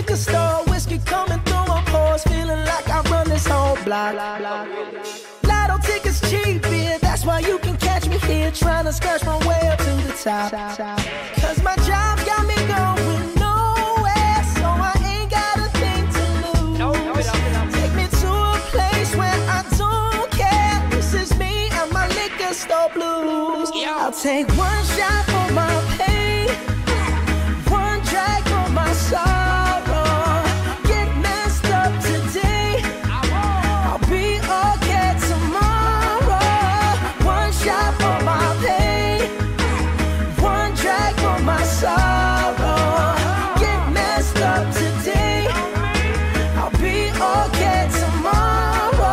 liquor store, whiskey coming through my pores, feeling like I run this whole block. Lotto tickets cheap, yeah, that's why you can catch me here, trying to scratch my way up to the top. Cause my job got me going nowhere, so I ain't got a thing to lose. Take me to a place where I don't care. This is me and my liquor store blues. I'll take one shot for my pain, one drag for my sorrow. Get messed up today, I'll be okay tomorrow. One shot for my pain, one drag for my sorrow. Get messed up today, I'll be okay tomorrow.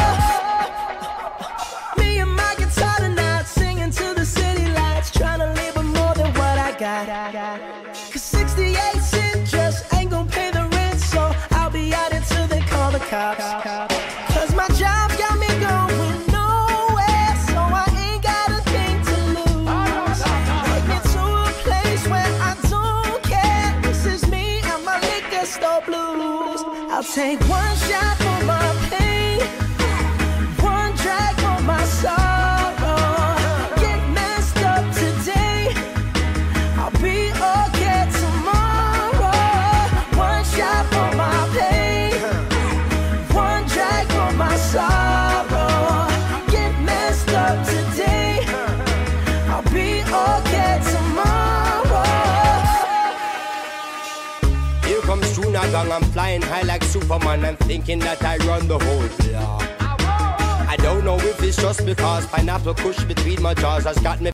Me and my guitar tonight, singing to the city lights, trying to live with more than what I got. Cause 68 cents just ain't gonna pay the rent, so I'll be out until they call the cops. Cause my job got me going nowhere, so I ain't got a thing to lose. Take me to a place where I don't care. This is me and my liquor store blues. I'll take one shot for my pain, one drag for my sorrow. Get messed up today, I'll be okay tomorrow. One shot for my pain, one drag for my sorrow. Get messed up today, I'll be okay tomorrow. Here comes Junior Gang, I'm flying high like Superman. I'm thinking that I run the whole block. I don't know if it's just because pineapple kush between my jaws has got me